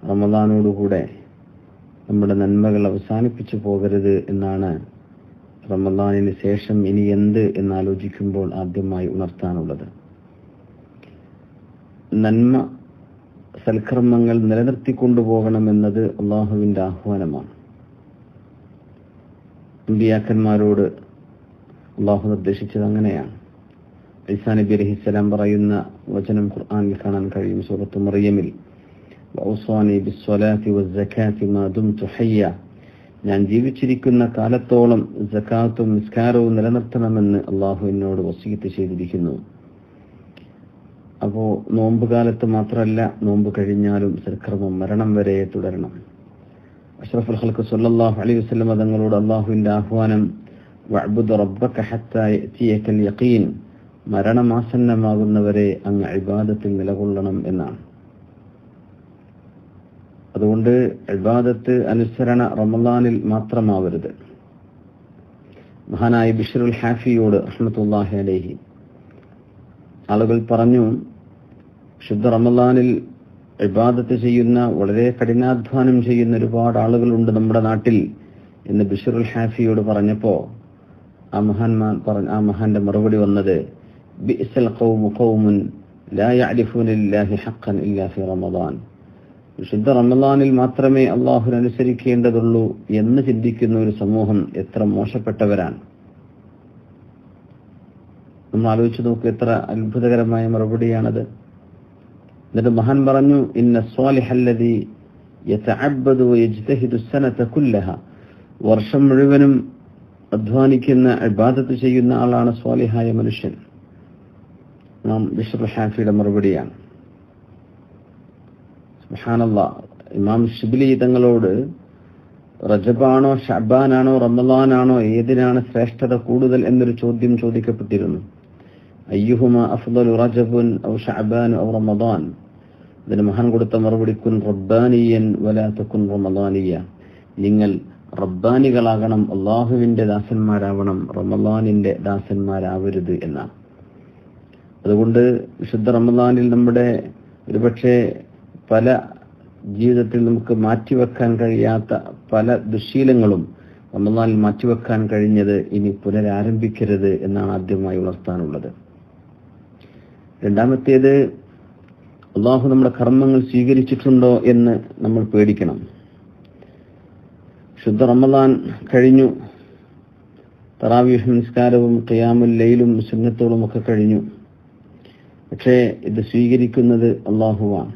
റമദാനോടുകൂടെ നമ്മുടെ നന്മകൾ അവസാനിപ്പിച്ചു പോകരുത് എന്നാണ് റമദാനിന് ശേഷം ഇനി എന്ത് എന്നാലോചിക്കുമ്പോൾ ആദ്യമായി ഉണർത്താനുള്ളത്. നന്മ സൽക്കർമ്മങ്ങൾ നിലനിർത്തിക്കൊണ്ടുപോകണമെന്നത് അള്ളാഹുവിന്റെ ആഹ്വാനമാണ്. അമ്പിയാക്കന്മാരോട് അള്ളാഹു നിർദ്ദേശിച്ചത് അങ്ങനെയാണ്. ഈസാ നബി അലൈഹിസ്സലാം പറയുന്ന വചനം ഖുർആനിൽ കാണാൻ കഴിയും. സൂറത്ത് മറിയമിൽ വൗസാനി ബിസ്സലാത്തി വസ്സകാത്തി മാ ദുംതു ഹയ്യ, ഞാൻ ജീവിച്ചിരിക്കുന്ന കാലത്തോളം സകാത്തും നിസ്കാരവും നിലനിർത്തണമെന്ന് അള്ളാഹു എന്നോട് വസീയത്ത് ചെയ്തിരിക്കുന്നു. അപ്പോ നോമ്പ് കാലത്ത് മാത്രമല്ല, നോമ്പ് കഴിഞ്ഞാലും സൽക്കർമ്മം മരണം വരെ തുടരണം. അഷ്റഫുൽ ഖൽഖ് സ്വല്ലല്ലാഹു അലൈഹി വസല്ലം തങ്ങളോട് അള്ളാഹുവിന്റെ ആഹ്വാനം വഅബ്ദു റബ്ബക ഹത്താ യഅതിയകൽ യഖീൻ, മരണമാസന്നമാകുന്നവരെ അങ്ങ് ഇബാദത്തിൽ നിലകൊള്ളണം എന്നാണ്. അതുകൊണ്ട് ഇബാദത്ത് അനുസരണ റമളാനിൽ മാത്രമാവരുത്. മഹാനായ ബിശ്റുൽ ഹാഫിയോട് റഹ്മത്തുള്ളാഹി അലൈഹി ആളുകൾ പറഞ്ഞു, ശുദ്ധ റമളാനിൽ ഇബാദത്ത് ചെയ്യുന്ന, വളരെ കഠിനാധ്വാനം ചെയ്യുന്ന ഒരുപാട് ആളുകളുണ്ട് നമ്മുടെ നാട്ടിൽ എന്ന് ബിശ്റുൽ ഹാഫിയോട് പറഞ്ഞപ്പോ ആ മഹാന്റെ മറുപടി വന്നത് ബിഅ്സൽ ഖൗമു ഖൗമുൻ ലാ യഅരിഫൂന ലില്ലാഹി ഹഖ്ഖൻ ഇല്ലാ ഫി റമളാൻ, വിശുദ്ധ റമളാനിൽ മാത്രമേ അള്ളാഹുവിനെ അനുസരിക്കേണ്ടതുള്ളൂ എന്ന് ചിന്തിക്കുന്ന ഒരു സമൂഹം എത്ര മോശപ്പെട്ടവരാണ്. നമ്മൾ ആലോചിച്ച് നോക്കുക, എത്ര അത്ഭുതകരമായ മറുപടിയാണത്. എന്നിട്ട് മഹാൻ പറഞ്ഞു, ഇന്ന സ്വാലിഹല്ലദീ യതഅബ്ബദു വയജ്തഹിദു സനത കുല്ലഹ, വർഷം മുഴുവനും അധ്വാനിക്കുന്ന ഇബാദത്ത് ചെയ്യുന്ന ആളാണ് സ്വാലിഹായ മനുഷ്യൻ. നാം ബിശ്റുൽ ഹാഫിയുടെ മറുപടിയാണ്. സുബ്ഹാനല്ലാഹ്. ഇമാം ശിബ്ലി തങ്ങളോട് റജബാണോ ഷഅബാനാണോ റമളാനാണോ ഏതിനാണ് ശ്രേഷ്ഠത കൂടുതൽ എന്നൊരു ചോദ്യം ചോദിക്കപ്പെട്ടിരുന്നു. അയ്യുഹുമാ അഫ്ളലു റജബുൻ ഔ ഷഅബാൻ ഔ റമളാൻ. അതിന് മഹാൻ കൊടുത്ത മറുപടി കുൻ റബ്ബാനിയൻ വലാ തകുൻ റമളാനിയ, നിങ്ങൾ റബ്ബാനികളാകണം, അള്ളാഹുവിന്റെ ദാസന്മാരാവണം, റമളാനിന്റെ ദാസന്മാരാവരുത് എന്നാണ്. അതുകൊണ്ട് വിശുദ്ധ റമളാനിൽ നമ്മുടെ ഒരുപക്ഷെ പല ജീവിതത്തിൽ നമുക്ക് മാറ്റിവെക്കാൻ കഴിയാത്ത പല ദുശ്ശീലങ്ങളും റമളാനിൽ മാറ്റിവെക്കാൻ കഴിഞ്ഞത് ഇനി പുനരാരംഭിക്കരുത് എന്നാണ് ആദ്യമായി ഉണർത്താനുള്ളത്. രണ്ടാമത്തേത്, അള്ളാഹു നമ്മുടെ കർമ്മങ്ങൾ സ്വീകരിച്ചിട്ടുണ്ടോ എന്ന് നമ്മൾ പേടിക്കണം. ശുദ്ധ റമളാൻ കഴിഞ്ഞു, തറാവീഹ് നിസ്കാരവും ഖിയാമുൽ ലൈലും സുന്നത്തുകളും ഒക്കെ കഴിഞ്ഞു. പക്ഷേ ഇത് സ്വീകരിക്കുന്നത് അള്ളാഹുവാണ്.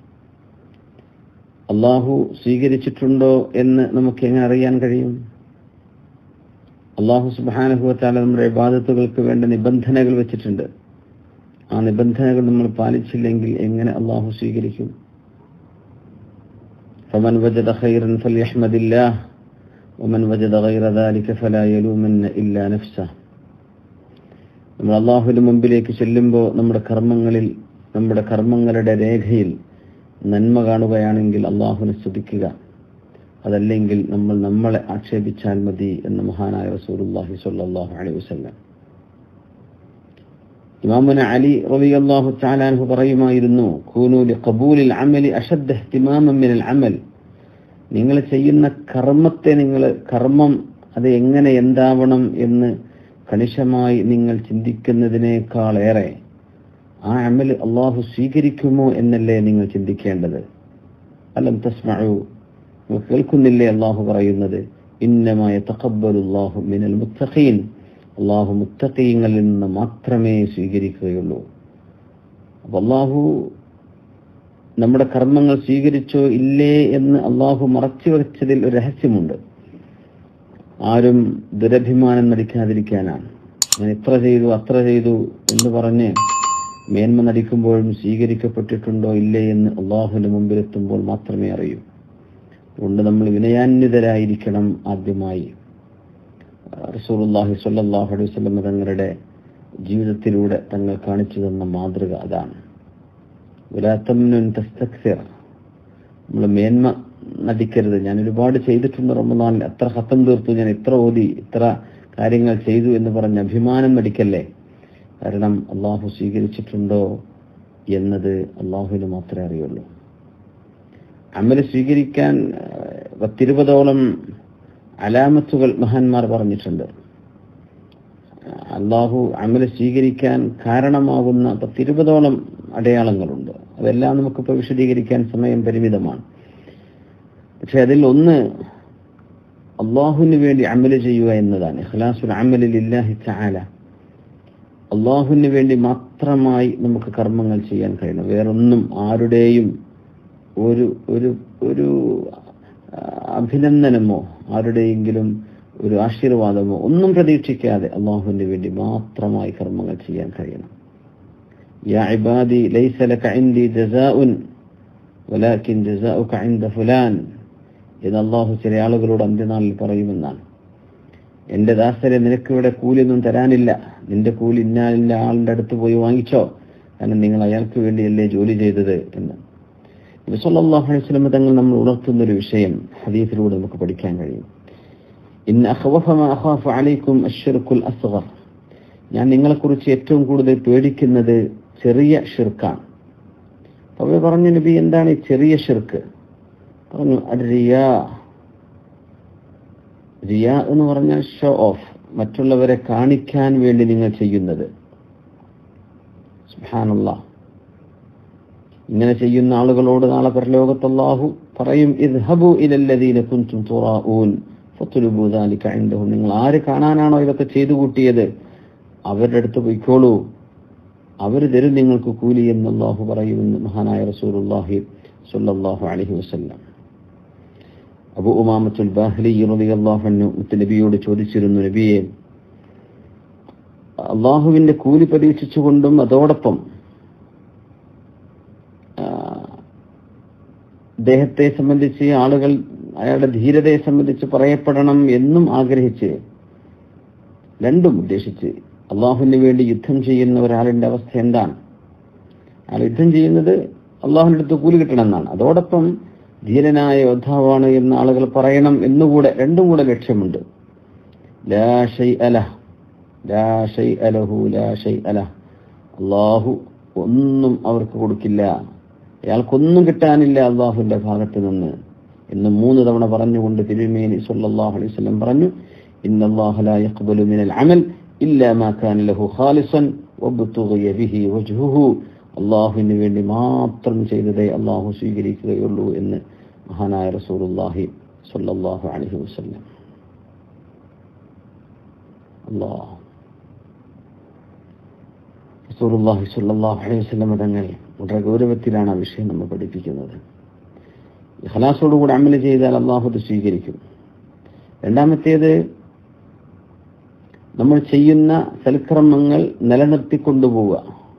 അള്ളാഹു സ്വീകരിച്ചിട്ടുണ്ടോ എന്ന് നമുക്ക് എങ്ങനെ അറിയാൻ കഴിയും? അള്ളാഹു സുബ്ഹാനഹു വ തആല നമ്മുടെ ഇബാദത്തുകൾക്ക് വേണ്ട നിബന്ധനകൾ വെച്ചിട്ടുണ്ട്. ആ നിബന്ധനകൾ നമ്മൾ പാലിച്ചില്ലെങ്കിൽ എങ്ങനെ അള്ളാഹു സ്വീകരിക്കും? ഫമൻ വജദ ഖൈറൻ ഫൽയഹ്മദില്ലാഹ് വമൻ വജദ ഗൈറ ദാലിക ഫലാ യലൂമന്ന ഇല്ലാ നഫ്സഹ്. നമ്മൾ അള്ളാഹുവിന്റെ മുമ്പിലേക്ക് ചെല്ലുമ്പോൾ നമ്മുടെ കർമ്മങ്ങളുടെ രേഖയിൽ നന്മ കാണുകയാണെങ്കിൽ അള്ളാഹുവിനെ സ്തുതിക്കുക, അതല്ലെങ്കിൽ നമ്മൾ നമ്മളെ ആക്ഷേപിച്ചാൽ മതി എന്ന് മഹാനായ റസൂലുള്ളാഹി സ്വല്ലല്ലാഹു അലൈഹി വസല്ലം. ഇമാമുന അലി റളിയല്ലാഹു തആല അൻഹു പറയുമായിരുന്നു, കൂനൂ ലിഖബൂലിൽ അമലി അശദ്ദ ഇഹ്തിമാമൻ മിനൽ അമൽ, നിങ്ങൾ ചെയ്യുന്ന കർമ്മം അത് എങ്ങനെ എന്താവണം എന്ന് കണിശമായി നിങ്ങൾ ചിന്തിക്കുന്നതിനേക്കാളേറെ ആ അമൽ അള്ളാഹു സ്വീകരിക്കുമോ എന്നല്ലേ നിങ്ങൾ ചിന്തിക്കേണ്ടത്. അലം തസ്മഉ, കേൾക്കുന്നില്ലേ അള്ളാഹു പറയുന്നത്, ഇന്നമാ യതഖബ്ബലുല്ലാഹു മിനൽ മുത്തഖീൻ, അള്ളാഹു മുത്തഖീങ്ങളിൽ നിന്ന് മാത്രമേ സ്വീകരിക്കുകയുള്ളൂ. അപ്പൊ അള്ളാഹു നമ്മുടെ കർമ്മങ്ങൾ സ്വീകരിച്ചോ ഇല്ലേ എന്ന് അള്ളാഹു മറച്ചു വെച്ചതിൽ ഒരു രഹസ്യമുണ്ട്. ആരും ദുരഭിമാനം നടിക്കാതിരിക്കാനാണ്. ഞാൻ ഇത്ര ചെയ്തു അത്ര ചെയ്തു എന്ന് പറഞ്ഞ് മേന്മ നടിക്കുമ്പോഴും സ്വീകരിക്കപ്പെട്ടിട്ടുണ്ടോ ഇല്ലേ എന്ന് അള്ളാഹുവിന്റെ മുമ്പിലെത്തുമ്പോൾ മാത്രമേ അറിയൂ. അതുകൊണ്ട് നമ്മൾ വിനയാന്വിതരായിരിക്കണം. ആദ്യമായി റസൂലുള്ളാഹി സ്വല്ലല്ലാഹു അലൈഹി വസല്ലം തങ്ങളുടെ ജീവിതത്തിലൂടെ തങ്ങൾ കാണിച്ചു തന്ന മാതൃക അതാണ്. വലാ തംനുൻ തസ്തക്സിർ, നമ്മൾ മേന്മ നടിക്കരുത്. ഞാൻ ഒരുപാട് ചെയ്തിട്ടുണ്ട് റമളാനിൽ, എത്ര ഖത്തം തീർത്തു, ഞാൻ ഇത്ര ഓതി, ഇത്ര കാര്യങ്ങൾ ചെയ്തു എന്ന് പറഞ്ഞ് അഭിമാനം നടിക്കല്ലേ. കാരണം അള്ളാഹു സ്വീകരിച്ചിട്ടുണ്ടോ എന്നത് അള്ളാഹുവിന് മാത്രമേ അറിയുള്ളൂ. അമല് സ്വീകരിക്കാൻ 20ഓളം അലാമത്തുകൾ മഹാന്മാർ പറഞ്ഞിട്ടുണ്ട്. അള്ളാഹു അമല് സ്വീകരിക്കാൻ കാരണമാകുന്ന 20ഓളം അടയാളങ്ങളുണ്ട്. അതെല്ലാം നമുക്കിപ്പോൾ വിശദീകരിക്കാൻ സമയം പരിമിതമാണ്. പക്ഷെ അതിൽ ഒന്ന് അള്ളാഹുവിന് വേണ്ടി അമല് ചെയ്യുക എന്നതാണ്. ഇഖ്ലാസുൽ അമലി ലില്ലാഹി തആല. അള്ളാഹുവിന് വേണ്ടി മാത്രമായി നമുക്ക് കർമ്മങ്ങൾ ചെയ്യാൻ കഴിയണം. വേറൊന്നും ആരുടെയും ഒരു അഭിനന്ദനമോ ആരുടെയെങ്കിലും ഒരു ആശീർവാദമോ ഒന്നും പ്രതീക്ഷിക്കാതെ അള്ളാഹുവിന് വേണ്ടി മാത്രമായി കർമ്മങ്ങൾ ചെയ്യാൻ കഴിയണം. യാ ഇബാദി ലൈസ ലക ഇൻദി ജസാഉൻ വലാകിൻ ജസാഉക ഇൻദ ഫുലാൻ എന്ന് അള്ളാഹു ചില ആളുകളോട് അന്ത്യനാളിൽ പറയുമെന്നാണ്. എന്റെ ദാസരെ, നിനക്കിവിടെ കൂലിയൊന്നും തരാനില്ല, നിന്റെ കൂലി ഇന്ന ആളിന്റെ അടുത്ത് പോയി വാങ്ങിച്ചോ, കാരണം നിങ്ങൾ അയാൾക്ക് വേണ്ടിയല്ലേ ജോലി ചെയ്തത് എന്ന് നബി സല്ലല്ലാഹു അലൈഹി വസല്ലം തങ്ങൾ നമ്മൾ ഉണർത്തുന്നൊരു വിഷയം ഹദീസിലൂടെ നമുക്ക് പഠിക്കാൻ കഴിയും. ഇന്ന അഖ്വഫ മാ അഖാഫു അലൈക്കും അശ്ശിർകുൽ അസ്ഗർ. ഞാൻ നിങ്ങളെക്കുറിച്ച് ഏറ്റവും കൂടുതൽ പേടിക്കുന്നത് ചെറിയ ഷിർക്കാണ്. അപ്പോൾ പറഞ്ഞു, നബി എന്താണ് ഈ ചെറിയ ഷിർക്ക്? പറഞ്ഞു, റിയാ. റിയാ എന്ന് പറഞ്ഞാൽ ഷോ ഓഫ്, മറ്റുള്ളവരെ കാണിക്കാൻ വേണ്ടി നിങ്ങൾ ചെയ്യുന്നത്. സുബ്ഹാനല്ലാഹ്. ഇങ്ങനെ ചെയ്യുന്ന ആളുകളോട് നാളെ പരലോകത്ത് അല്ലാഹു പറയും, ഇദ്ഹബു ഇലല്ലദീന കുൻതും തുറാഊൻ ഫത്ലുബു ദാലിക ഇൻദഹും. നിങ്ങൾ ആര് കാണാനാണോ ഇതൊക്കെ ചെയ്തു കൂട്ടിയത് അവരുടെ അടുത്ത് പോയിക്കോളൂ, അവർ തരും നിങ്ങൾക്ക് കൂലി എന്ന് അല്ലാഹു പറയുമെന്ന് മഹാനായ റസൂലുള്ളാഹി സ്വല്ലല്ലാഹു അലൈഹി വസല്ലം. അബൂ ഉമാമത്തുൽ ബാഹിലി റളിയല്ലാഹു അൻഹു നബിയോട് ചോദിച്ചിരുന്നു, നബിയെ, അള്ളാഹുവിന്റെ കൂലി പ്രതീക്ഷിച്ചുകൊണ്ടും അതോടൊപ്പം അദ്ദേഹത്തെ സംബന്ധിച്ച് ആളുകൾ അയാളുടെ ധീരതയെ സംബന്ധിച്ച് പറയപ്പെടണം എന്നും ആഗ്രഹിച്ച്, രണ്ടും ഉദ്ദേശിച്ച് അള്ളാഹുവിന് വേണ്ടി യുദ്ധം ചെയ്യുന്ന ഒരാളിന്റെ അവസ്ഥ എന്താണ്? അയാൾ യുദ്ധം ചെയ്യുന്നത് അള്ളാഹുവിന്റെ അടുത്ത് കൂലി കിട്ടണമെന്നാണ്. അതോടൊപ്പം ധീരനായ യോദ്ധാവാണ് എന്ന് ആളുകൾ പറയണം എന്നുകൂടെ, രണ്ടും കൂടെ ലക്ഷ്യമുണ്ട്. ലാ ശൈഅ ലഹ്, ലാ ശൈഅ ലഹു, ലാ ശൈഅ ലഹ്. അള്ളാഹു ഒന്നും അവർക്ക് കൊടുക്കില്ല, അയാൾക്കൊന്നും കിട്ടാനില്ല അള്ളാഹുവിന്റെ ഭാഗത്ത് നിന്ന് എന്ന് 3 തവണ പറഞ്ഞുകൊണ്ട് തിരുമേനി സ്വല്ലല്ലാഹു അലൈഹി വസല്ലം പറഞ്ഞു, ഇന്നല്ലാഹ ലാ യഖ്ബലു മിനൽ അമൽ ഇല്ലാ മാ കാന ലഹു ഖാലിസൻ വബ്തുഗിയ ബിഹി വജ്ഹുഹു. അള്ളാഹുവിന് വേണ്ടി മാത്രം ചെയ്തതേ അള്ളാഹു സ്വീകരിക്കുകയുള്ളൂ എന്ന് മഹാനായ റസൂലുള്ളാഹി സ്വല്ലല്ലാഹു അലൈഹി വസല്ലം. അല്ലാഹ് റസൂലുള്ളാഹി സ്വല്ലല്ലാഹു അലൈഹി വസല്ലം തങ്ങൾ വളരെ ഗൗരവത്തിലാണ് ആ വിഷയം നമ്മൾ പഠിപ്പിക്കുന്നത്. ഇഖ്ലാസോടുകൂടി അമൽ ചെയ്താൽ അള്ളാഹു അത് സ്വീകരിക്കും. രണ്ടാമത്തേത്, നമ്മൾ ചെയ്യുന്ന സൽക്കർമ്മങ്ങൾ നിലനിർത്തിക്കൊണ്ടുപോവുക.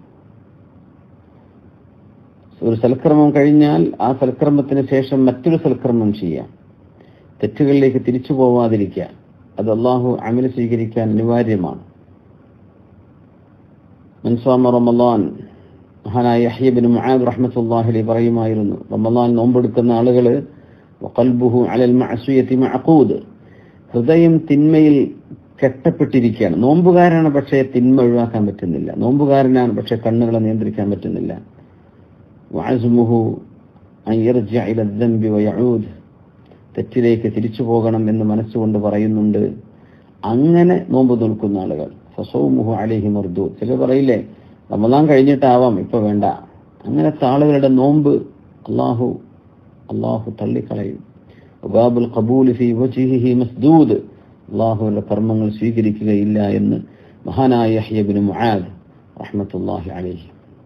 ഒരു സൽക്കർമ്മം കഴിഞ്ഞാൽ ആ സൽക്കർമ്മത്തിന് ശേഷം മറ്റൊരു സൽക്കർമ്മം ചെയ്യാം, തെറ്റുകളിലേക്ക് തിരിച്ചു പോവാതിരിക്കുക. അത് അള്ളാഹു അമൽ സ്വീകരിക്കാൻ അനിവാര്യമാണ്. മൻ സ്വമ റമളാൻ, മഹാനായ യഹ്യ ഇബ്നു മുആദ് റഹ്മത്തുള്ളാഹി അലൈഹി പറയുമായിരുന്നു, റമളാൻ നോമ്പെടുക്കുന്ന ആളുകൾ വഖൽബുഹു അലൽ മഅസിയതി മഅഖൂദ്, ഹൃദയം തിന്മയിൽ കെട്ടപ്പെട്ടിരിക്കുകയാണ്. നോമ്പുകാരനാണ്, പക്ഷേ തിന്മ ഒഴിവാക്കാൻ പറ്റുന്നില്ല. നോമ്പുകാരനാണ്, പക്ഷേ കണ്ണുകളെ നിയന്ത്രിക്കാൻ പറ്റുന്നില്ല. വഅസ്മുഹു അൻ യർജിഅ ഇല ദംബി വയഊദ്, തെറ്റിലേക്ക് തിരിച്ചു പോകണം എന്ന് മനസ്സുകൊണ്ട് പറയുന്നുണ്ട്. അങ്ങനെ നോമ്പ് നോൽക്കുന്ന ആളുകൾ ഫസൗമുഹു അലൈഹി മർദൂദ്. ചിലർ പറയില്ലേ, റമളാൻ കഴിഞ്ഞിട്ടാവാം, ഇപ്പൊ വേണ്ട. അങ്ങനത്തെ ആളുകളുടെ നോമ്പ് അള്ളാഹു തള്ളിക്കളയും. ബാബുൽ ഖബൂൽ ഫീ വജ്ഹിഹി മസ്ദൂദ്, അള്ളാഹുവിന്റെ കർമ്മങ്ങൾ സ്വീകരിക്കുകയില്ല എന്ന് മഹാനായ യഹ്യ ഇബ്നു മുആദ് റഹ്മത്തുള്ളാഹി അലൈഹി.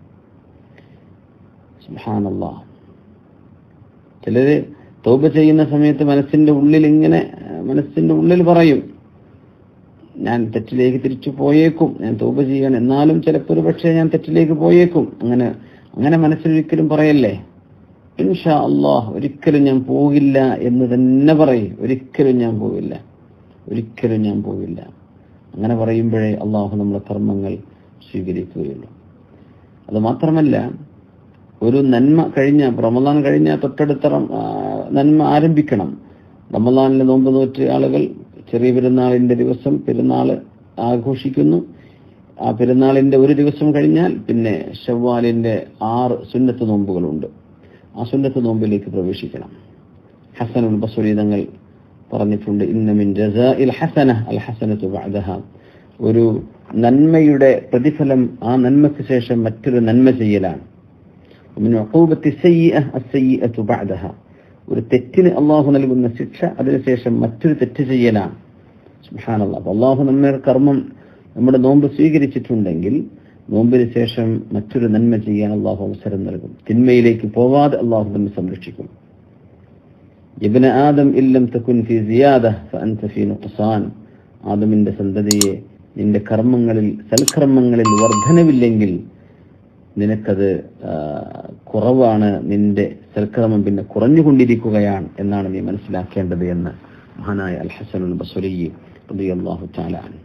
സുബ്ഹാനല്ലാഹ്. ചിലര് തൗബ ചെയ്യുന്ന സമയത്ത് മനസ്സിന്റെ ഉള്ളിൽ പറയും, ഞാൻ തെറ്റിലേക്ക് തിരിച്ചു പോയേക്കും, ഞാൻ തൗബ ചെയ്യാൻ, എന്നാലും ചിലപ്പോൾ ഒരു പക്ഷേ ഞാൻ തെറ്റിലേക്ക് പോയേക്കും. അങ്ങനെ മനസ്സിലൊരിക്കലും പറയല്ലേ. ഇൻഷാ അല്ലാഹ് ഒരിക്കലും ഞാൻ പോകില്ല എന്ന് തന്നെ പറയും. ഒരിക്കലും ഞാൻ പോകില്ല. അങ്ങനെ പറയുമ്പോഴേ അള്ളാഹു നമ്മളെ കർമ്മങ്ങൾ സ്വീകരിക്കുകയുള്ളൂ. അത് മാത്രമല്ല, ഒരു നന്മ കഴിഞ്ഞ റമളാൻ കഴിഞ്ഞ തൊട്ടടുത്ത നന്മ ആരംഭിക്കണം. റമളാനിലെ നോമ്പ് നോറ്റ് ആളുകൾ ചെറിയ പെരുന്നാളിന്റെ ദിവസം പെരുന്നാൾ ആഘോഷിക്കുന്നു. ആ പെരുന്നാളിന്റെ ഒരു ദിവസം കഴിഞ്ഞാൽ പിന്നെ ശവ്വാലിന്റെ 6 സുന്നത്ത് നോമ്പുകളുണ്ട്. ആ സുന്നത്ത് നോമ്പിലേക്ക് പ്രവേശിക്കണം. ഹസനുൽ ബസ്രി തങ്ങൾ പറഞ്ഞിട്ടുണ്ട്, ഇന്ന മിൻ ജസാഇൽ ഹസന അൽ ഹസനതു ബഅദഹ. ഒരു നന്മയുടെ പ്രതിഫലം ആ നന്മയ്ക്ക് ശേഷം മറ്റൊരു നന്മ ചെയ്യലാണ്. മിൻ ഉഖൂബത്തി സയ്യിഅ അസ്സയ്യിഅതു ബഅദഹ. ഒരു തെറ്റിന് അള്ളാഹു നൽകുന്ന ശിക്ഷ അതിനുശേഷം മറ്റൊരു തെറ്റ് ചെയ്യലാണ്. സുബ്ഹാനല്ലാഹ്. അള്ളാഹു നമ്മുടെ കർമ്മം, നമ്മുടെ നോമ്പ് സ്വീകരിച്ചിട്ടുണ്ടെങ്കിൽ നോമ്പിന് ശേഷം മറ്റൊരു നന്മ ചെയ്യാൻ അള്ളാഹു അവസരം നൽകും. തിന്മയിലേക്ക് പോവാതെ അള്ളാഹു നമ്മെ സംരക്ഷിക്കും. ഇബ്ന ആദം ഇല്ലം തകുൻ ഫീ സിയാദ ഫഅൻത ഫീ നുഖ്സാൻ. ആദമിന്റെ സന്തതിയെ, നിന്റെ കർമ്മങ്ങളിൽ, സൽക്കർമ്മങ്ങളിൽ വർധനവില്ലെങ്കിൽ നിനക്കത് കുറവാണ്, നിന്റെ സൽക്കർമ്മം പിന്നെ കുറഞ്ഞുകൊണ്ടിരിക്കുകയാണ് എന്നാണ് നീ മനസ്സിലാക്കേണ്ടത് എന്ന് മഹാനായ അൽ ഹസനുൽ ബസ്രി റളിയല്ലാഹു തആല അൻഹു.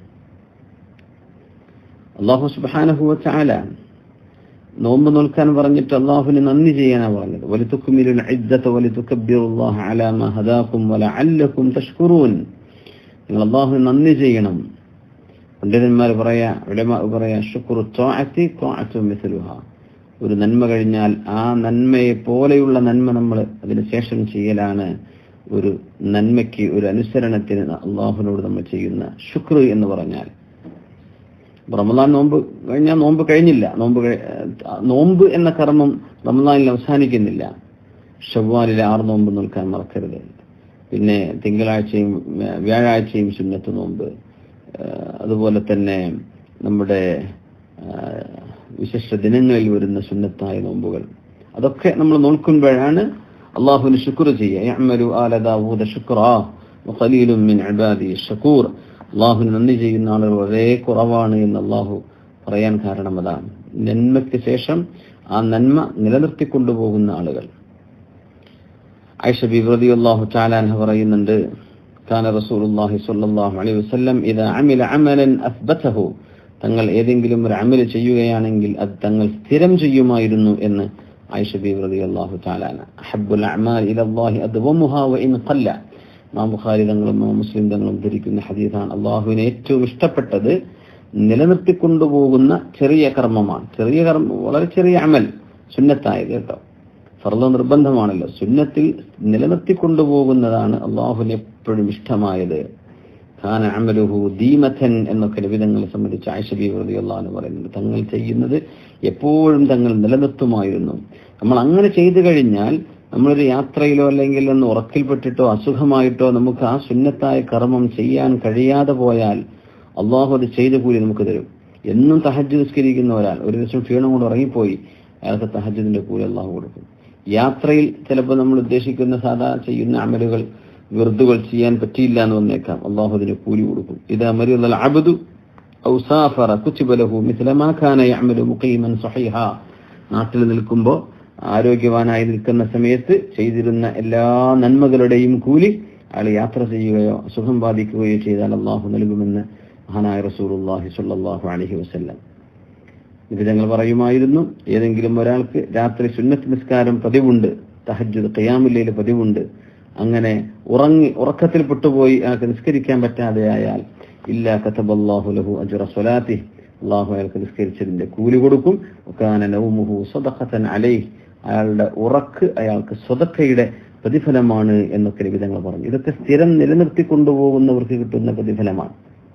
അല്ലാഹു സുബ്ഹാനഹു വ തആല നോമ്പ് നോൽക്കാൻ പറഞ്ഞിട്ട് അല്ലാഹുവിന് നന്ദി ചെയ്യാനാണ് പറഞ്ഞത്. വലിതുക്മിലുൽ ഇദ്ദത വലിതുകബ്ബിറുല്ലാഹ അലാ മാ ഹദാകും വലഅല്ലകും തഷ്കുറൂൻ. നിങ്ങൾ അല്ലാഹുവിന് നന്ദി ചെയ്യണം. പണ്ഡിതന്മാർ പറയാ, ഉലമാ പറയാ, ശുക്റു ത്വാഅത്തി ത്വാഅത്തു മിസ്ലുഹാ. ഒരു നന്മ കഴിഞ്ഞാൽ ആ നന്മയെ പോലെയുള്ള നന്മ നമ്മൾ അതിന് ശേഷം ചെയ്യലാണ് ഒരു നന്മയ്ക്ക്, ഒരു അനുസരണത്തിന് അള്ളാഹുവിനോട് നമ്മൾ ചെയ്യുന്ന ശുക്ർ എന്ന് പറഞ്ഞാൽ. റമദാൻ നോമ്പ് കഴിഞ്ഞാൽ നോമ്പ് കഴിഞ്ഞില്ല. നോമ്പ് എന്ന കർമ്മം റമദാനിൽ അവസാനിക്കുന്നില്ല. ശവ്വാലിലെ 6 നോമ്പ് നോൽക്കാൻ മറക്കരുത്. പിന്നെ തിങ്കളാഴ്ചയും വ്യാഴാഴ്ചയും സുന്നത്ത് നോമ്പ്, അതുപോലെ തന്നെ നമ്മുടെ വിശിഷ്ട ദിനങ്ങളിൽ വരുന്ന സുന്നത്തായ നോമ്പുകൾ, അതൊക്കെ നമ്മൾ നോക്കുമ്പോഴാണ് അള്ളാഹുവിന് ശുക്ർ ചെയ്യുക. യഅ്മലു ആല ദാവൂദ ശുക്റാ വഖലീലുൻ മിൻ ഇബാദി ശകൂർ. അള്ളാഹുവിന് നന്ദി ചെയ്യുന്ന ആളുകൾ വളരെ കുറവാണ് എന്ന് അള്ളാഹു പറയാൻ കാരണം അതാണ്. നന്മയ്ക്ക് ശേഷം ആ നന്മ നിലനിർത്തിക്കൊണ്ടുപോകുന്ന ആളുകൾ. ആയിഷ ബീവി റളിയല്ലാഹു തആല അൻഹ പറയുന്നുണ്ട്, കാന റസൂലുള്ളാഹി സ്വല്ലല്ലാഹു അലൈഹി വസല്ലം ഇദാ അമില അമലൻ അസ്ബതഹു. തങ്ങൾ ഏതെങ്കിലും ഒരു അമൽ ചെയ്യുകയാണെങ്കിൽ അത് തങ്ങൾ സ്ഥിരം ചെയ്യുമായിരുന്നു എന്ന് ആയിഷ ബീവി റളിയല്ലാഹു തആല അൻഹ. അഹബ്ബുൽ അഅമാൽ ഇലല്ലാഹി അദ്വമുഹാ വഇൻ ഖല്ല. ഇമാം ബുഖാരി തങ്ങളും മുസ്ലിം തങ്ങളും ധരിക്കുന്ന ഹദീസാണ്. അള്ളാഹുവിന് ഏറ്റവും ഇഷ്ടപ്പെട്ടത് നിലനിർത്തിക്കൊണ്ടുപോകുന്ന ചെറിയ കർമ്മമാണ്. ചെറിയ കർമ്മം, വളരെ ചെറിയ അമൽ, സുന്നത്തായത് കേട്ടോ. ഫർള് നിർബന്ധമാണല്ലോ. സുന്നത്തിൽ നിലനിർത്തിക്കൊണ്ടുപോകുന്നതാണ് അള്ളാഹുവിന് എപ്പോഴും ഇഷ്ടമായത്. ഖാന അമലുഹു ദീമതൻ എന്നൊക്കെ നബിതങ്ങളെ സംബന്ധിച്ച് ആയിഷ ബീവി റളിയല്ലാഹു അൻഹ പറയുന്നുണ്ട്, തങ്ങൾ ചെയ്യുന്നത് എപ്പോഴും തങ്ങൾ നിലനിർത്തുമായിരുന്നു. നമ്മൾ അങ്ങനെ ചെയ്തു കഴിഞ്ഞാൽ, നമ്മളൊരു യാത്രയിലോ അല്ലെങ്കിൽ ഒന്ന് ഉറക്കിൽപ്പെട്ടിട്ടോ അസുഖമായിട്ടോ നമുക്ക് ആ സുന്നത്തായ കർമ്മം ചെയ്യാൻ കഴിയാതെ പോയാൽ അള്ളാഹു അത് ചെയ്ത കൂലി നമുക്ക് തരും. എന്നും തഹജ്ജുദ് നിസ്കരിക്കുന്ന ഒരാൾ ഒരു ദിവസം ക്ഷീണം കൊണ്ട് ഉറങ്ങിപ്പോയി, അയാൾക്ക് തഹജ്ജുദിന്റെ കൂലി അള്ളാഹു കൊടുക്കും. യാത്രയിൽ ചിലപ്പോൾ നമ്മൾ ഉദ്ദേശിക്കുന്ന സാധാ ചെയ്യുന്ന അമലുകൾ, വിർദുകൾ ചെയ്യാൻ പറ്റിയില്ല എന്ന് വന്നേക്കാം, അള്ളാഹു അതിന് കൂലി കൊടുക്കും. ഇദാ മരിദൽ അബ്ദു ഔ സാഫറ കുതിബ ലഹു മിസ്ല മാ കാന യഅമലു മുഖീമൻ സ്വഹീഹാ. നാട്ടിൽ നിൽക്കുമ്പോൾ, ആരോഗ്യവാനായി നിൽക്കുന്ന സമയത്ത് ചെയ്തിരുന്ന എല്ലാ നന്മകളുടെയും കൂലി അയാൾ യാത്ര ചെയ്യുകയോ അസുഖം ബാധിക്കുകയോ ചെയ്താൽ അള്ളാഹു നൽകുമെന്ന് മഹാനായ റസൂലുള്ളാഹി സ്വല്ലല്ലാഹു അലൈഹി വസല്ലം. നിബിതങ്ങൾ പറയുമായിരുന്നു, ഏതെങ്കിലും ഒരാൾക്ക് രാത്രി സുന്നത്ത് നിസ്കാരം പതിവുണ്ട്, തഹജ്ജുദ് ഖിയാമുൽ ലൈൽ പതിവുണ്ട്, അങ്ങനെ ഉറക്കത്തിൽ പെട്ടുപോയി അയാൾക്ക് നിസ്കരിക്കാൻ പറ്റാതെ ആയാൽ ഇല്ലാ കതബല്ലാഹു ലഹു അജ്റ സ്വലാത്തിഹി. അള്ളാഹു അയാൾക്ക് നിസ്കരിച്ചതിന്റെ കൂലി കൊടുക്കും. വകാന നൗമുഹു സദഖതൻ അലൈഹി. അയാളുടെ ഉറക്ക് അയാൾക്ക് സ്വതക്കയുടെ പ്രതിഫലമാണ് എന്നൊക്കെ നിബിതങ്ങൾ പറഞ്ഞു. ഇതൊക്കെ സ്ഥിരം നിലനിർത്തിക്കൊണ്ടുപോകുന്നവർക്ക് കിട്ടുന്ന പ്രതിഫലമാണ്.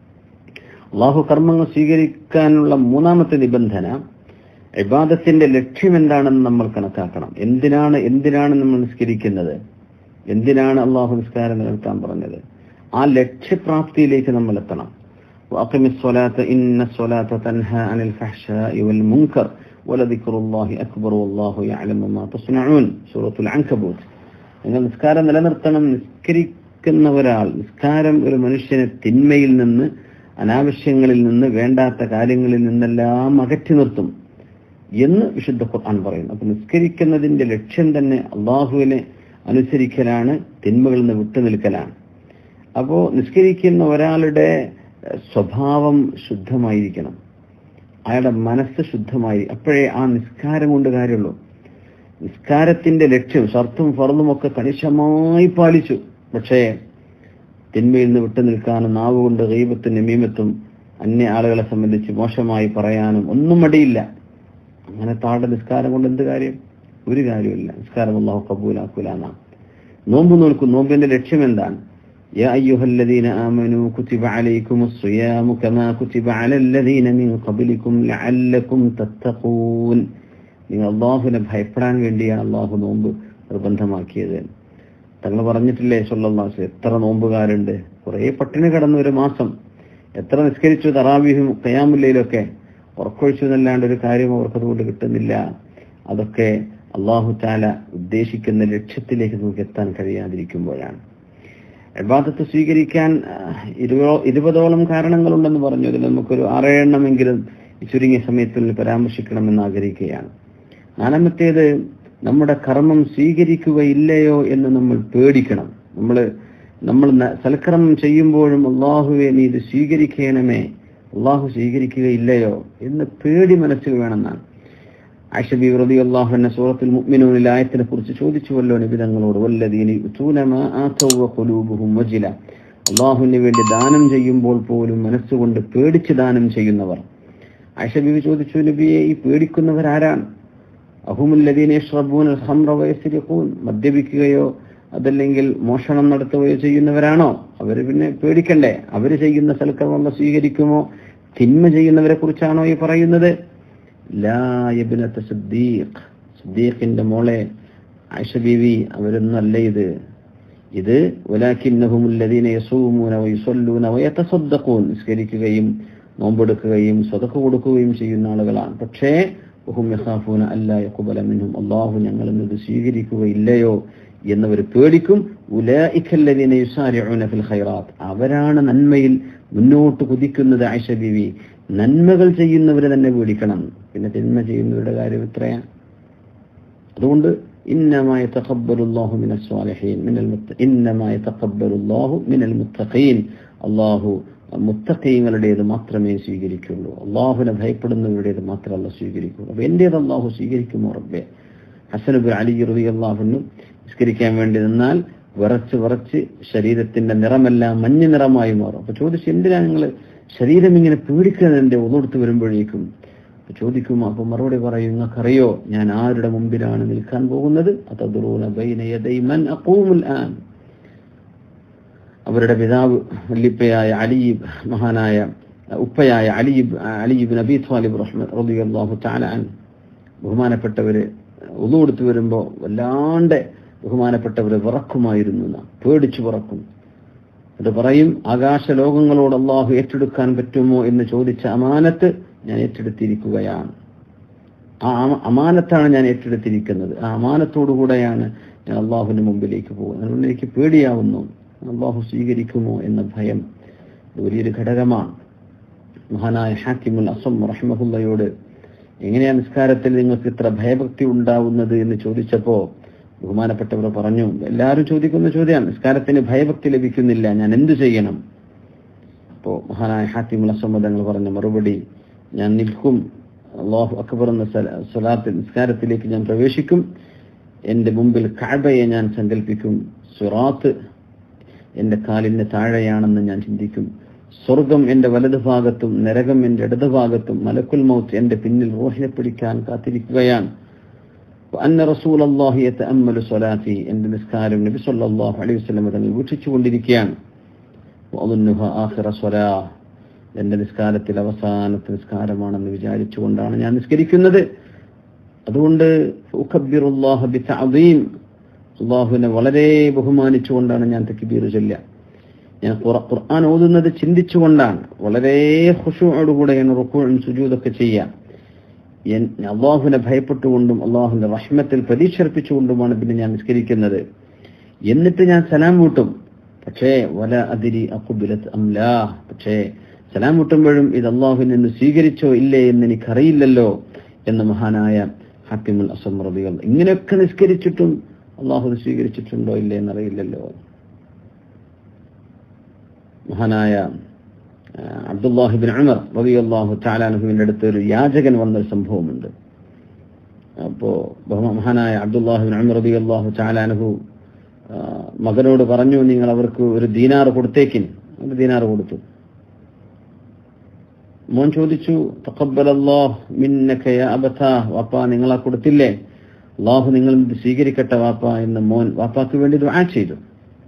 അള്ളാഹു കർമ്മങ്ങൾ സ്വീകരിക്കാനുള്ള മൂന്നാമത്തെ നിബന്ധന, ഇബാദത്തിന്റെ ലക്ഷ്യം എന്താണെന്ന് നമ്മൾ കണക്കാക്കണം. എന്തിനാണ് നമ്മൾ നിസ്കരിക്കുന്നത്, എന്തിനാണ് അള്ളാഹു നിസ്കാരം നിലനിർത്താൻ പറഞ്ഞത്, ആ ലക്ഷ്യപ്രാപ്തിയിലേക്ക് നമ്മൾ എത്തണം. വഅഖിമിസ് സ്വലാത്ത ഇന്ന സ്വലാത്ത തൻഹാ അനിൽ ഫഹ്ശാഇ വൽ മുൻകർ വലദിക്റുല്ലാഹി അക്ബർ വല്ലാഹു യഅലമു മാ തസ്നഊൻ. സൂറത്തുൽ അൻകബൂത്ത്. നിങ്ങൾ നിസ്കാരം നിലനിർത്തണം. നിസ്കരിക്കുന്ന ഒരാൾ, നിസ്കാരം ഒരു മനുഷ്യനെ തിന്മയിൽ നിന്ന്, അനാവശ്യങ്ങളിൽ നിന്ന്, വേണ്ടാത്ത കാര്യങ്ങളിൽ നിന്നെല്ലാം അകറ്റി നിർത്തും എന്ന് വിശുദ്ധ ഖുർആൻ പറയുന്നു. അപ്പൊ നിസ്കരിക്കുന്നതിന്റെ ലക്ഷ്യം തന്നെ അള്ളാഹുവിനെ അനുസരിക്കലാണ്, തിന്മകളിൽ നിന്ന് വിട്ടുനിൽക്കലാണ്. അപ്പോ നിസ്കരിക്കുന്ന ഒരാളുടെ സ്വഭാവം ശുദ്ധമായിരിക്കണം, അയാളുടെ മനസ്സ് ശുദ്ധമായി, അപ്പോഴേ ആ നിസ്കാരം കൊണ്ട് കാര്യമുള്ളൂ. നിസ്കാരത്തിന്റെ ലക്ഷ്യം ഷർത്തും ഫർളും ഒക്കെ കണിശമായി പാലിച്ചു, പക്ഷേ തിന്മയിൽ നിന്ന് വിട്ടുനിൽക്കാനും നാവുകൊണ്ട് ഗീബത്തും നമീമത്തും അന്യ ആളുകളെ സംബന്ധിച്ച് മോശമായി പറയാനും ഒന്നും മടിയില്ല. അങ്ങനെ താഴെ നിസ്കാരം കൊണ്ട് എന്ത് കാര്യം? ഒരു കാര്യമില്ല. നിസ്കാരം അല്ലാഹു കബൂലാക്കൂല എന്നാണ്. നോമ്പ് നോൽക്കും. നോമ്പിന്റെ ലക്ഷ്യം എന്താണ്? യാ അയ്യുഹല്ലദീന ആമനൂ കുതിബ അലൈക്കുമുസ് സിയാമു കമാ കുതിബ അലല്ലദീന മിൻ ഖബ്ലിക്കും ലഅല്ലക്കും തത്തഖൂൻ. നിങ്ങൾ അല്ലാഹുവിനെ ഭയപ്പെടാൻ വേണ്ടിയാണ് അല്ലാഹു നോമ്പ് നിർബന്ധമാക്കിയത്. തങ്ങൾ പറഞ്ഞിട്ടില്ലേ സല്ലല്ലാഹു അലൈഹി വസല്ലം, എത്ര നോമ്പുകാരുണ്ട്, കുറേ പട്ടിണി കിടന്നു ഒരു മാസം, എത്ര നിസ്കരിച്ചു, തറാവീഹും ഖിയാമുൽ ലൈലൊക്കെ ഉറക്കൊഴിച്ചു എന്നല്ലാണ്ട് ഒരു കാര്യം അവർക്കതുകൊണ്ട് കിട്ടുന്നില്ല. അതൊക്കെ അല്ലാഹു തആല ഉദ്ദേശിക്കുന്ന ലക്ഷ്യത്തിലേക്ക് നമുക്ക് എത്താൻ കഴിയാതിരിക്കുമ്പോഴാണ്. ഇബാദത്ത് സ്വീകരിക്കാൻ 20ഓളം കാരണങ്ങളുണ്ടെന്ന് പറഞ്ഞു. അതിൽ നമുക്കൊരു 6 എണ്ണമെങ്കിലും ചുരുങ്ങിയ സമയത്തിൽ പരാമർശിക്കണമെന്ന് ആഗ്രഹിക്കുകയാണ്. 4-മത്തേത്, നമ്മുടെ കർമ്മം സ്വീകരിക്കുകയില്ലയോ എന്ന് നമ്മൾ പേടിക്കണം. നമ്മൾ സൽക്കർമ്മം ചെയ്യുമ്പോഴും അല്ലാഹുവേ നീ ഇത് സ്വീകരിക്കണമേ, അല്ലാഹു സ്വീകരിക്കുകയില്ലയോ എന്ന് പേടി മനസ്സിൽ വേണമെന്നാണ്. ആയിഷ ബീവി റളിയല്ലാഹു അൻഹ സൂറത്തുൽ മുഅ്മിനൂനിൽ ആയത്തിനെ കുറിച്ച് ചോദിച്ചുവല്ലോ നബി തങ്ങളോട്, വല്ലദീന യുതൂന മാ ആതൗ വഖുലൂബുഹും വജില. അല്ലാഹുവിന് വേണ്ടി ദാനം ചെയ്യുമ്പോൾ പോലും മനസ്സുകൊണ്ട് പേടിച്ച് ദാനം ചെയ്യുന്നവർ. ആയിഷ ബീവി ചോദിച്ചു, നബിയെ, ഈ പേടിക്കുന്നവർ ആരാണ്? അഹുമുല്ലദീന യശ്റബൂനൽ ഖംറ വയസ്രിഖൂൻ, മദ്യപിക്കുകയോ അതല്ലെങ്കിൽ മോഷണം നടത്തുകയോ ചെയ്യുന്നവരാണോ? അവര് പിന്നെ പേടിക്കണ്ടേ? അവര് ചെയ്യുന്ന സൽക്കർമ്മം സ്വീകരിക്കുമോ? തിന്മ ചെയ്യുന്നവരെ കുറിച്ചാണോ ഈ പറയുന്നത്? ലാ യബ്നത സിദ്ദീഖ്, സിദ്ദീഖിന്റെ മോളെ ആയിഷ ബീവി, അവരൊന്നല്ല ഇത് വലാകിന്നഹുമുല്ലദീന യസൂമൂന വയുസല്ലൂന വയതസദ്ദഖൂൻ, നിസ്കരിക്കുകയും നോമ്പെടുക്കുകയും സദഖ കൊടുക്കുകയും ചെയ്യുന്ന ആളുകളാണ്. പക്ഷേ വഹും യഖാഫൂന അല്ലാ യഖ്ബല മിൻഹും, അല്ലാഹു ഞങ്ങളിൽ ഇത് സ്വീകരിക്കുകയില്ലയോ എന്നവർ പേടിക്കും. ഉലൈകല്ലദീന യുസാരിഊന ഫിൽ ഖൈറാത്ത്, അവരാണ് നന്മയിൽ മുന്നോട്ട് കുതിക്കുന്നത്. ആയിഷ ബീവി, നന്മകൾ ചെയ്യുന്നവരെ തന്നെ പേടിക്കണം, പിന്നെ തിന്മ ചെയ്യുന്നവരുടെ കാര്യം എത്രയാണ്? അതുകൊണ്ട് ഇന്നമാ യതഖബ്ബലുല്ലാഹു മിനസ് സ്വാലിഹീൻ ഇന്നമാ യതഖബ്ബലുല്ലാഹു മിനൽ മുത്തഖീൻ, അല്ലാഹു മുത്തഖീങ്ങളുടേത് മാത്രമേ സ്വീകരിക്കുള്ളൂ, അല്ലാഹുവിനെ ഭയപ്പെടുന്നവരുടേത് മാത്രമല്ല സ്വീകരിക്കുള്ളൂ. അപ്പൊ എന്റേത് അല്ലാഹു സ്വീകരിക്കുമോ റബ്ബേ? ഹസൻ ഇബ്നു അലി റളിയല്ലാഹു അൻഹു നിസ്കരിക്കാൻ വേണ്ടി നിന്നാൽ വിറച്ച് ശരീരത്തിന്റെ നിറമെല്ലാം മഞ്ഞ നിറമായി മാറും. അപ്പൊ ചോദിച്ചു, എന്തിനാ നിങ്ങൾ ശരീരം ഇങ്ങനെ പേടിക്കുന്നത് എന്റെ ഒന്നെടുത്ത് വരുമ്പോഴേക്കും? ചോദിക്കും. അപ്പൊ മറുപടി പറയും, നിങ്ങൾക്കറിയോ ഞാൻ ആരുടെ മുമ്പിലാണ് നിൽക്കാൻ പോകുന്നത്? അതദ്റൂന ബൈന യദൈ മൻ അഖൂമുൽ ആൻ. അവരുടെ പിതാവ് വല്ലിപ്പയായ മഹാനായ ഉപ്പയായ അലി ഇബ്നു അബീ ത്വാലിബ് റളിയല്ലാഹു തആല അൻഹു, ബഹുമാനപ്പെട്ടവര് ഒന്നു കൊടുത്തു വരുമ്പോ വല്ലാണ്ട് ബഹുമാനപ്പെട്ടവര് വിറക്കുമായിരുന്നു, പേടിച്ചു വിറക്കും. അത് പറയും, ആകാശ ലോകങ്ങളോട് അല്ലാഹു ഏറ്റെടുക്കാൻ പറ്റുമോ എന്ന് ചോദിച്ച അമാനത്ത് ഞാൻ ഏറ്റെടുത്തിരിക്കുകയാണ്. ആ അമാനത്താണ് ഞാൻ ഏറ്റെടുത്തിരിക്കുന്നത്. ആ അമാനത്തോടുകൂടെയാണ് ഞാൻ അള്ളാഹുവിന്റെ മുമ്പിലേക്ക് പോകുന്നത്. അതുകൊണ്ട് എനിക്ക് പേടിയാവുന്നു, അള്ളാഹു സ്വീകരിക്കുമോ എന്ന ഭയം വലിയൊരു ഘടകമാണ്. മഹാനായ ഹാക്കിമുൽ അസം റഹിമഹുല്ലയോട് എങ്ങനെയാണ് നിസ്കാരത്തിൽ നിങ്ങൾക്ക് ഇത്ര ഭയഭക്തി ഉണ്ടാവുന്നത് എന്ന് ചോദിച്ചപ്പോ ബഹുമാനപ്പെട്ടവർ പറഞ്ഞു, എല്ലാവരും ചോദിക്കുന്ന ചോദ്യമാണ്, നിസ്കാരത്തിന് ഭയഭക്തി ലഭിക്കുന്നില്ല, ഞാൻ എന്തു ചെയ്യണം? അപ്പോ മഹാനായ ഹാക്കിമുൽ അസം തങ്ങൾ പറഞ്ഞ മറുപടി, ഞാൻ നിൽക്കും, അല്ലാഹു അക്ബർ എന്ന സ്വലാത്തിൽ നിസ്കാരത്തിലേക്ക് ഞാൻ പ്രവേശിക്കും, എന്റെ മുമ്പിൽ കഅബയെ ഞാൻ സങ്കല്പിക്കും, സിറാത്ത് എന്റെ കാലിന് താഴെയാണെന്ന് ഞാൻ ചിന്തിക്കും, സ്വർഗം എന്റെ വലതുഭാഗത്തും നരകം എന്റെ ഇടതുഭാഗത്തും, മലക്കുൽ മൗത്ത് എന്റെ പിന്നിൽ റൂഹിനെ പിടിക്കാൻ കാത്തിരിക്കുകയാണ്. അന്ന റസൂലുള്ളാഹി യതഅമ്മലു സ്വലാത്തി, എന്റെ നിസ്കാരം നബി സല്ലല്ലാഹു അലൈഹി വസല്ലം തങ്ങൾ വീക്ഷിച്ചുകൊണ്ടിരിക്കുകയാണ്. വഅദുന്നുഹാ ആഖിറ സ്വലാഹ്, എന്റെ നിസ്കാരത്തിൽ അവസാനത്തെ നിസ്കാരമാണെന്ന് വിചാരിച്ചുകൊണ്ടാണ് ഞാൻ നിസ്കരിക്കുന്നത്. അതുകൊണ്ട് ഉകബ്ബിറുല്ലാഹ ബിതഅദീം, അല്ലാഹുവിനെ വളരെ ബഹുമാനിച്ചുകൊണ്ടാണ് ഞാൻ തക്ബീർ ചൊല്ലുക. ഞാൻ ഖുർആൻ ഓതുന്നത് ചിന്തിച്ചുകൊണ്ടാണ്, വളരെ ഖുശൂഅോടുകൂടെയാണ് റുകൂഉം സുജൂദൊക്കെ ചെയ്യുക. അള്ളാഹുവിനെ ഭയപ്പെട്ടുകൊണ്ടും അള്ളാഹുവിന്റെ റഹ്മത്തിൽ പ്രതീക്ഷർപ്പിച്ചുകൊണ്ടുമാണ് പിന്നെ ഞാൻ നിസ്കരിക്കുന്നത്. എന്നിട്ട് ഞാൻ സലാം വീട്ടും. പക്ഷേ വല അദിരി അഖുബിലത് അംലാ, പക്ഷേ സലാം വീട്ടുമ്പോഴും ഇത് അള്ളാഹുവിൽ നിന്ന് സ്വീകരിച്ചോ ഇല്ലേ എന്ന് എനിക്കറിയില്ലല്ലോ എന്ന് മഹാനായ ഹാക്കിമുൽ അസം റളിയല്ലാഹു. ഇങ്ങനെയൊക്കെ നിസ്കരിച്ചിട്ടും അള്ളാഹു സ്വീകരിച്ചിട്ടുണ്ടോ ഇല്ലേ എന്നറിയില്ലല്ലോ. മഹാനായ അബ്ദുല്ലാഹി ബിൻ ഉമർ റളിയല്ലാഹു തആല അൻഹുവിന്റെ അടുത്ത് ഒരു യാചകൻ വന്നൊരു സംഭവമുണ്ട്. അപ്പോ മഹാനായ അബ്ദുല്ലാഹി ബിൻ ഉമർ റളിയല്ലാഹു തആല അൻഹു മകനോട് പറഞ്ഞു, നിങ്ങൾ അവർക്ക് ഒരു ദീനാർ കൊടുത്തേക്കിൻ. ഒരു ദീനാർ കൊടുത്തു. മോൻ ചോദിച്ചു, തഖബ്ബലല്ലാഹു മിന്നക യാ അബതാ, വാപ്പാ നിങ്ങളാ കൊടുത്തില്ലേ? അള്ളാഹു നിങ്ങൾ ഇത് സ്വീകരിക്കട്ടെ വാപ്പ എന്ന് മോൻ വാപ്പാക്ക് വേണ്ടി ദുആ ചെയ്തു.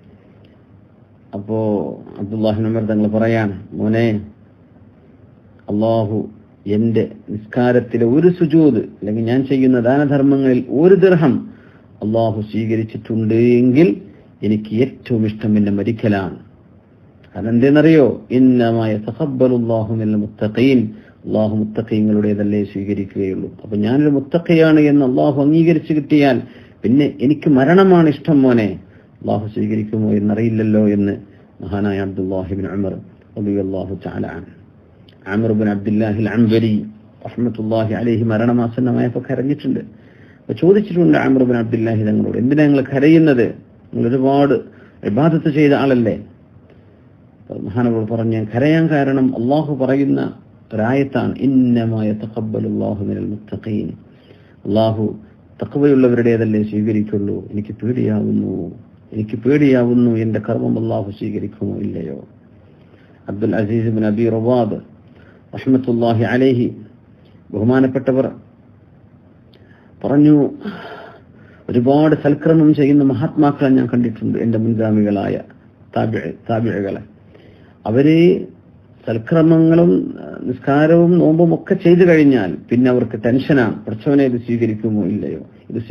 അപ്പോ അബ്ദുല്ലാഹി ഇബ്നു ഉമർ തങ്ങൾ പറയാണ്, മോനെ, അള്ളാഹു എന്റെ നിസ്കാരത്തിലെ ഒരു സുജൂദ് അല്ലെങ്കിൽ ഞാൻ ചെയ്യുന്ന ദാനധർമ്മങ്ങളിൽ ഒരു ദിർഹം അള്ളാഹു സ്വീകരിച്ചിട്ടുണ്ട് എങ്കിൽ എനിക്ക് ഏറ്റവും ഇഷ്ടം എന്നെ മരിക്കലാണ്. കാരണം എന്തെന്നറിയോ, ഇന്നമാ യതഖബ്ബലുല്ലാഹു മിനൽ മുത്തഖീൻ, അള്ളാഹു മുത്തഖീങ്ങളുടേതല്ലേ സ്വീകരിക്കുകയുള്ളൂ. അപ്പൊ ഞാനൊരു മുത്തഖിയാണ് എന്ന് അള്ളാഹു അംഗീകരിച്ചു കിട്ടിയാൽ പിന്നെ എനിക്ക് മരണമാണ് ഇഷ്ടം മോനെ, അള്ളാഹു സ്വീകരിക്കുമോ എന്നറിയില്ലല്ലോ എന്ന് മഹാനായ അബ്ദുല്ലാഹി ഇബ്നു ഉമർ റളിയല്ലാഹു തആല അൻഹു. ആമിർ ഇബ്നു അബ്ദുല്ലാഹിൽ അൻബരി റഹ്മത്തുള്ളാഹി അലൈഹി മരണമാസന്നമായപ്പോൾ കരഞ്ഞിട്ടുണ്ട്. അപ്പൊ ചോദിച്ചിട്ടുണ്ട് ആമിർ ഇബ്നു അബ്ദുല്ലാഹി തങ്ങളോട്, എന്തിനാ നിങ്ങൾ കരയുന്നത്? നിങ്ങൾ ഒരുപാട് ഇബാദത്ത് ചെയ്ത ആളല്ലേ? മഹാനവർ പറഞ്ഞ കരയാൻ കാരണം അള്ളാഹു പറയുന്ന ഒരായത്താണ്, ഇന്നമാ യതഖബ്ബലുല്ലാഹു മിനൽ മുത്തഖീൻ, അള്ളാഹു തഖ്വയുള്ളവരുടേതല്ലേ സ്വീകരിക്കുള്ളൂ. എനിക്ക് പേടിയാവുന്നു എന്റെ കർമ്മം അള്ളാഹു സ്വീകരിക്കുമോ ഇല്ലയോ. Abdul Aziz bin Abi Rawad റഹ്മത്തുള്ളാഹി അലൈഹി ബഹുമാനപ്പെട്ടവർ പറഞ്ഞു, ഒരുപാട് സൽക്രമം ചെയ്യുന്ന മഹാത്മാക്കളെ ഞാൻ കണ്ടിട്ടുണ്ട്, എന്റെ മുൻഗാമികളായ താബിഈകളെ. അവര് സൽക്രമങ്ങളും നിസ്കാരവും നോമ്പും ഒക്കെ ചെയ്തു കഴിഞ്ഞാൽ പിന്നെ അവർക്ക് ടെൻഷനാണ്, പഠിച്ചവനെ ഇത് സ്വീകരിക്കുമോ ഇല്ലയോ.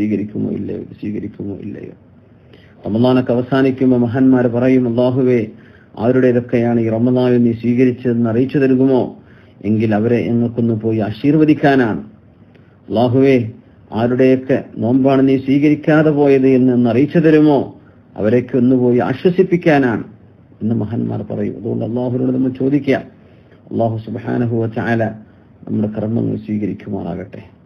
റമദാനൊക്കെ അവസാനിക്കുമ്പോൾ മഹാന്മാര് പറയും, അല്ലാഹുവേ, ആരുടേതൊക്കെയാണ് ഈ റമദാനിൽ നീ സ്വീകരിച്ചതെന്ന് അറിയിച്ചു തരുമോ എങ്കിൽ അവരെ ഞങ്ങൾക്കൊന്ന് പോയി ആശീർവദിക്കാനാണ്. അല്ലാഹുവേ, ആരുടെയൊക്കെ നോമ്പാണ് നീ സ്വീകരിക്കാതെ പോയത് എന്ന് അറിയിച്ചു തരുമോ, അവരെയൊക്കെ ഒന്ന് പോയി ആശ്വസിപ്പിക്കാനാണ് എന്ന് മഹാന്മാർ പറയും. അതുകൊണ്ട് അള്ളാഹുവിനോട് നമ്മൾ ചോദിക്കാം, അള്ളാഹു സുബ്ഹാനഹു വ തആല നമ്മുടെ കർമ്മങ്ങൾ സ്വീകരിക്കുമാറാകട്ടെ.